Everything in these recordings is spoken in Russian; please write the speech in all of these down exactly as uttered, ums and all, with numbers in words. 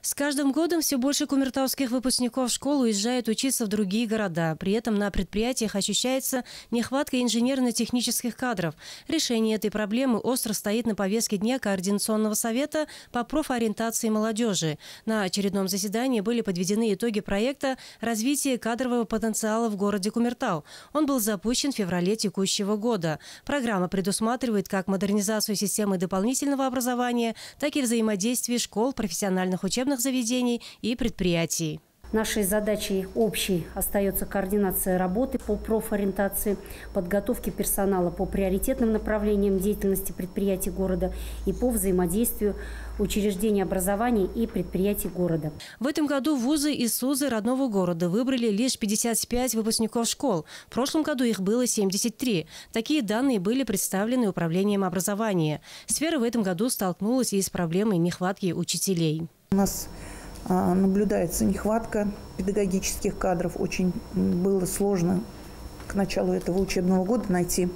С каждым годом все больше кумертауских выпускников школ уезжают учиться в другие города. При этом на предприятиях ощущается нехватка инженерно-технических кадров. Решение этой проблемы остро стоит на повестке дня Координационного совета по профориентации молодежи. На очередном заседании были подведены итоги проекта развития кадрового потенциала в городе Кумертау. Он был запущен в феврале текущего года. Программа предусматривает как модернизацию системы дополнительного образования, так и взаимодействие школ, профессиональных учебных заведений и предприятий. Нашей задачей общей остается координация работы по профориентации, подготовки персонала по приоритетным направлениям деятельности предприятий города и по взаимодействию учреждений образования и предприятий города. В этом году вузы и СУЗы родного города выбрали лишь пятьдесят пять выпускников школ. В прошлом году их было семьдесят три. Такие данные были представлены Управлением образования. Сфера в этом году столкнулась и с проблемой нехватки учителей. У нас наблюдается нехватка педагогических кадров. Очень было сложно к началу этого учебного года найти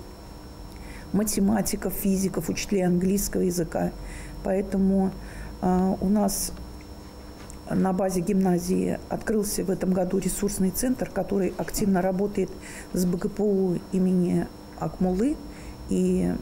математиков, физиков, учителей английского языка. Поэтому у нас на базе гимназии открылся в этом году ресурсный центр, который активно работает с БГПУ имени Акмуллы и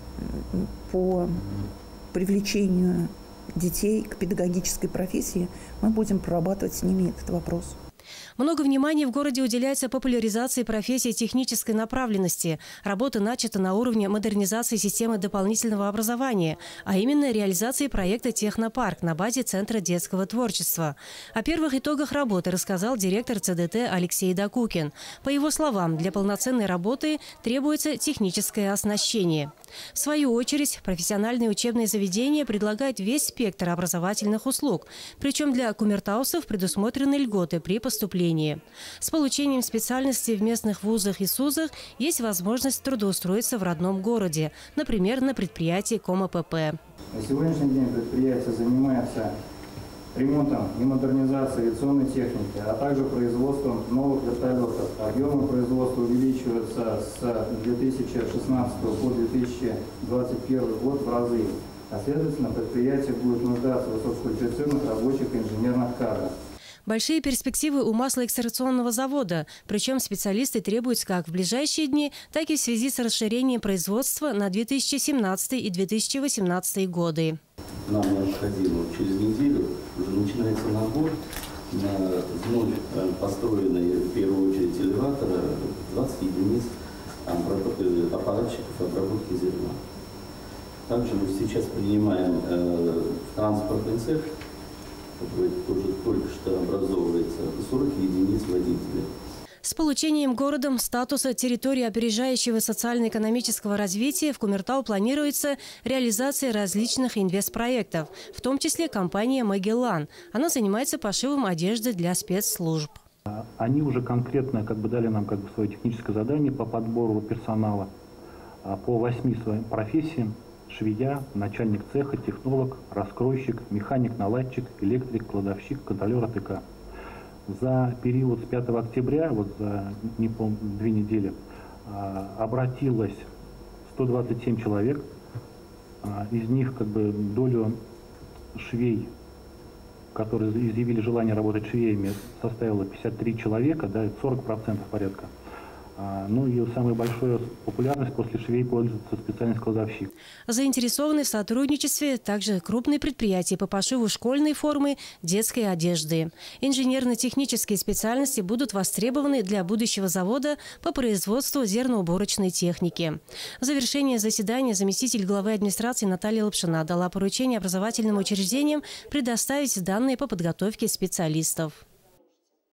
по привлечению детей к педагогической профессии мы будем прорабатывать с ними этот вопрос. Много внимания в городе уделяется популяризации профессии технической направленности. Работа начата на уровне модернизации системы дополнительного образования, а именно реализации проекта «Технопарк» на базе Центра детского творчества. О первых итогах работы рассказал директор ЦДТ Алексей Докукин. По его словам, для полноценной работы требуется техническое оснащение. В свою очередь, профессиональные учебные заведения предлагают весь спектр образовательных услуг. Причем для кумертаусов предусмотрены льготы при поступлении. С получением специальности в местных вузах и СУЗах есть возможность трудоустроиться в родном городе, например, на предприятии КомАПП. На сегодняшний день предприятие занимается ремонтом и модернизацией авиационной техники, а также производством новых вертолетов. Объемы производства увеличиваются с две тысячи шестнадцатого по две тысячи двадцать первый год в разы. А следовательно, предприятие будет нуждаться в высококвалифицированных рабочих и инженерных кадрах. Большие перспективы у маслоэкстракционного завода. Причем специалисты требуются как в ближайшие дни, так и в связи с расширением производства на две тысячи семнадцатый и две тысячи восемнадцатый годы. Нам необходимо через неделю уже начинается набор на вновь построенные в первую очередь элеватора двадцать единиц аппаратчиков обработки зерна. Также мы сейчас принимаем э, транспортный цех, который тоже только что образовывается, сорок единиц водителей. С получением городом статуса территории опережающего социально-экономического развития в Кумертау планируется реализация различных инвестпроектов, в том числе компания «Магеллан». Она занимается пошивом одежды для спецслужб. Они уже конкретно как бы дали нам как бы свое техническое задание по подбору персонала по восьми своим профессиям: швея, начальник цеха, технолог, раскройщик, механик, наладчик, электрик, кладовщик, контролер АТК. За период с пятого октября, вот за не помню, две недели, обратилось сто двадцать семь человек. Из них как бы долю швей, которые изъявили желание работать швеями, составило пятьдесят три человека, да, это сорок процентов порядка. Ну и самая большая популярность после швей пользуется специальность кладовщик. Заинтересованы в сотрудничестве также крупные предприятия по пошиву школьной формы, детской одежды. Инженерно-технические специальности будут востребованы для будущего завода по производству зерноуборочной техники. В завершение заседания заместитель главы администрации Наталья Лапшина дала поручение образовательным учреждениям предоставить данные по подготовке специалистов.